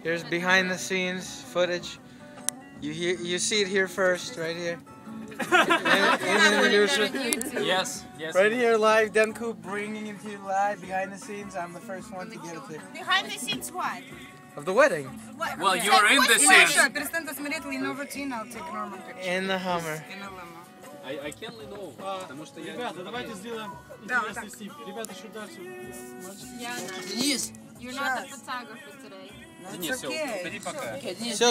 Here's behind the scenes footage. You see it here first, right here. Yes, yes. Right here live, Denku bringing it to you live behind the scenes. I'm the first one to get it there. Behind the scenes what? Of the wedding. What? Well, you are in the scene. In the Hummer. I can't lean over, потому что я... Ребята, давайте сделаем интересный снимки. Ребята, что дальше? Денис, you're not the photographer today. Денис, все, ходи пока.